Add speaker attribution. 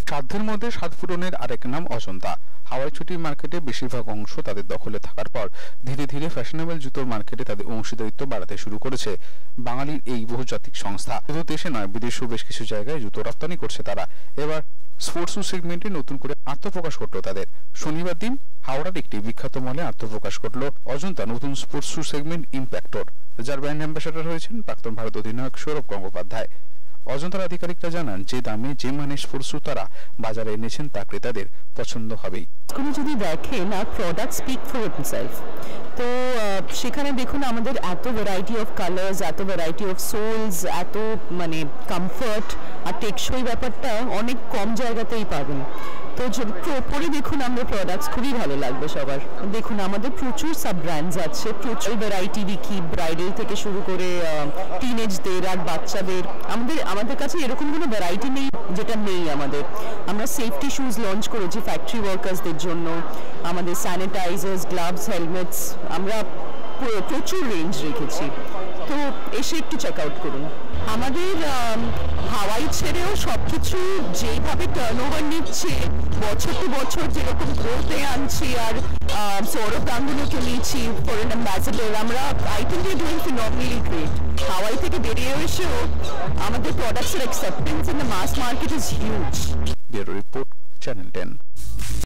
Speaker 1: সাধ্যের মধ্যে স্বাদ পূরণের আরেক নাম অজন্তা। হাওয়াই ছুটির মার্কেটে বেশিরভাগ অংশ তাদের দখলে থাকার পর ধীরে ধীরে ফ্যাশনেবল জুতোর মার্কেটে তাদের অংশীদারিত্ব বাড়াতে শুরু করেছে বাঙালির এই বহুজাতিক সংস্থা। শুধু দেশে নয়, বিদেশেও বেশ কিছু জায়গায় জুতো রপ্তানি করছে তারা। এবার স্পোর্টস শু সেগমেন্টে নতুন করে আত্মপ্রকাশ করলো তাদের। শনিবার দিন হাওড়ার একটি বিখ্যাত মলে আত্মপ্রকাশ করলো অজন্তা নতুন স্পোর্টস শু সেগমেন্ট ইম্প্যাক্টর, যার ব্র্যান্ড অ্যাম্বাসাডর হয়েছেন প্রাক্তন ভারত অধিনায়ক সৌরভ গঙ্গোপাধ্যায়। অজন্তার আধিকারিকরা জানান, যে দামে যে মানের স্পোর্টস শু তারা বাজারে এনেছেন তা ক্রেতাদের পছন্দ হবেই।
Speaker 2: যদি দেখেন আর প্রোডাক্ট স্পিক ফর ইটসেলফ, তো সেখানে দেখুন আমাদের এত ভ্যারাইটি অফ কালার্স, এত ভ্যারাইটি অফ সোলস, এত মানে কমফর্ট আর টেকসই ব্যাপারটা অনেক কম জায়গাতেই পাবেন। তো পরে দেখুন আমরা প্রোডাক্টস খুবই ভালো লাগবে সবার। দেখুন আমাদের প্রচুর সাব ব্র্যান্ডস আছে, প্রচুর ভ্যারাইটি বিকি, ব্রাইডাল থেকে শুরু করে টিনেজদের আর বাচ্চাদের। আমাদের কাছে এরকম কোনো ভ্যারাইটি নেই যেটা নেই আমাদের। আমরা সেফটি শুজ লঞ্চ করেছি ফ্যাক্টরি ওয়ার্কার্সদের জন্য, আমাদের স্যানিটাইজার্স, গ্লাভস, হেলমেটস, আমরা প্রচুর রেঞ্জ রেখেছি। তো এসে একটু চেক আউট করুন। আমাদের হাওয়াই ছেড়েও সবকিছু যেভাবে টার্নওভার নিচ্ছে, বছর টু বছর যেরকম গ্রোথে আনছি, আর সৌরভ গাঙ্গুলিকে নিয়েছি ফরেন অ্যাম্বাসেডর, আমরা I think we are doing phenomenally great. হাওয়াই থেকে বেরিয়ে এসেও আমাদের প্রোডাক্টসের acceptance in the mass market is huge.
Speaker 1: Bureau report, channel 10।